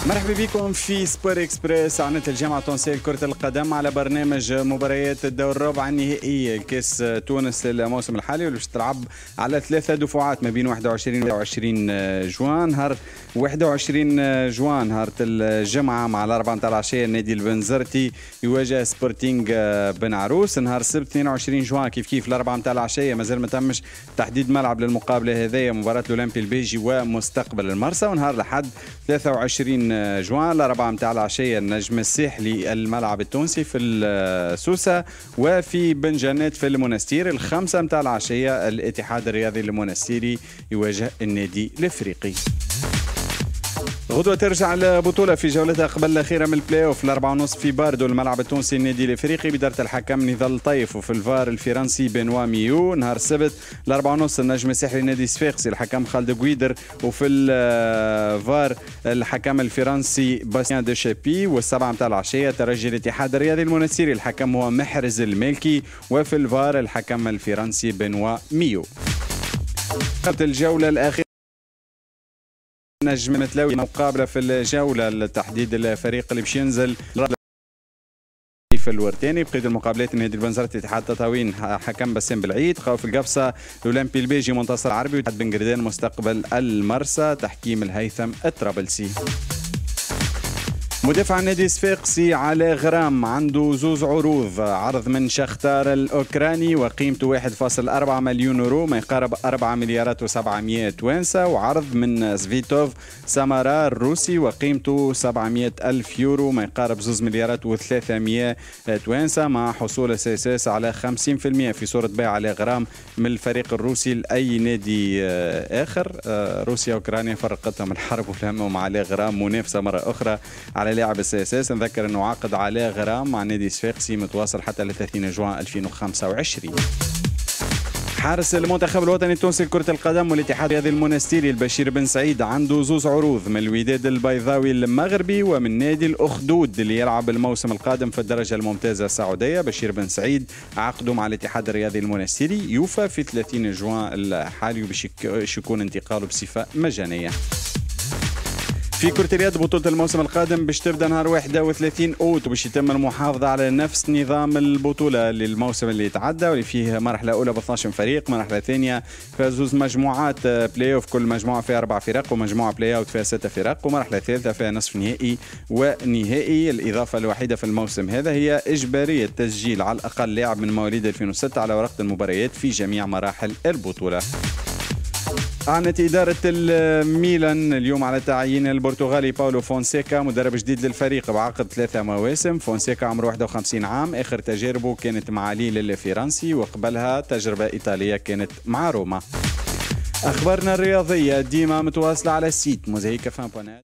مرحبا بكم في سبور اكسبريس. عنت الجامعة التونسية لكرة القدم على برنامج مباريات الدور الربع النهائي كاس تونس للموسم الحالي، واللي تلعب على 3 دفعات ما بين 21 و 22 جوان. نهار 21 جوان نهار الجمعة مع الأربعة نتاع العشية النادي البنزرتي يواجه سبورتينغ بن عروس. نهار السبت 22 جوان كيف الأربعة نتاع العشية مازال ما تمش تحديد ملعب للمقابلة هذيا، مباراة الأولمبي البيجي ومستقبل المرسى. ونهار الأحد 23 جوان الأربعة متاع العشية النجم الساحلي الملعب التونسي في السوسة، وفي بن جنات في المنستير. الخمسة متاع العشية الاتحاد الرياضي المنستيري يواجه النادي الافريقي. غدوة ترجع البطولة في جولتها قبل الأخيرة من البلاي اوف. 4:30 في باردو الملعب التونسي النادي الافريقي بدارة الحكم نضال طيف، وفي الفار الفرنسي بنوا ميو. نهار السبت 4:30 النجم الساحلي نادي صفاقسي الحكم خالد قويدر، وفي الفار الحكم الفرنسي باستيان دو شابي. والسبعة متاع العشية ترجي الاتحاد الرياضي المنستيري الحكم هو محرز المالكي، وفي الفار الحكم الفرنسي بنوا ميو. الجولة الأخيرة نجم متلاوي مقابلة في الجولة لتحديد الفريق اللي باش ينزل في الورتاني. بقية المقابلات النادي البنزرتي اتحاد تطاوين حكم بسام بالعيد، خوف القفصة الأولمبي البيجي منتصر عربي، واتحاد بن قردان مستقبل المرسى تحكيم الهيثم الطرابلسي. مدافع النادي صفاقسي على غرام عنده زوز عروض، عرض من شختار الأوكراني وقيمته 1.4 مليون يورو ما يقارب 4 مليارات و700 توانسة، وعرض من سفيتوف سامارا الروسي وقيمته 700 ألف يورو ما يقارب 2 مليارات و300 توانسة، مع حصول اساس على 50% في صورة بيع على غرام من الفريق الروسي لأي نادي آخر. روسيا وأوكرانيا فرقتهم الحرب ولهمهم على غرام منافسة مرة أخرى على لاعب السياساس. نذكر انه عقد عليه غرام مع نادي صفاقسي متواصل حتى ل 30 جوان 2025. حارس المنتخب الوطني التونسي لكرة القدم والاتحاد الرياضي المنستيري البشير بن سعيد عنده زوز عروض من الوداد البيضاوي المغربي ومن نادي الأخدود اللي يلعب الموسم القادم في الدرجة الممتازة السعودية. بشير بن سعيد عقده مع الاتحاد الرياضي المنستيري يوفى في 30 جوان الحالي، وباش يكون انتقاله بصفة مجانية. في كرة اليد بطولة الموسم القادم باش تبدا نهار 31 اوت، وباش يتم المحافظة على نفس نظام البطولة للموسم اللي تعدى، واللي فيه مرحلة أولى ب 12 فريق، مرحلة ثانية فيها زوز مجموعات بلاي اوف كل مجموعة فيها 4 فرق، ومجموعة بلاي اوت فيها 6 فرق، ومرحلة ثالثة فيها نصف نهائي ونهائي. الإضافة الوحيدة في الموسم هذا هي إجبارية تسجيل على الأقل لاعب من مواليد 2006 على ورقة المباريات في جميع مراحل البطولة. أعلنت إدارة الميلان اليوم على تعيين البرتغالي باولو فونسيكا مدرب جديد للفريق بعقد 3 مواسم. فونسيكا عمره 51 عام، آخر تجاربه كانت مع ليل الفرنسي، وقبلها تجربة إيطالية كانت مع روما. أخبارنا الرياضية ديما متواصلة على السيت موزايك.net.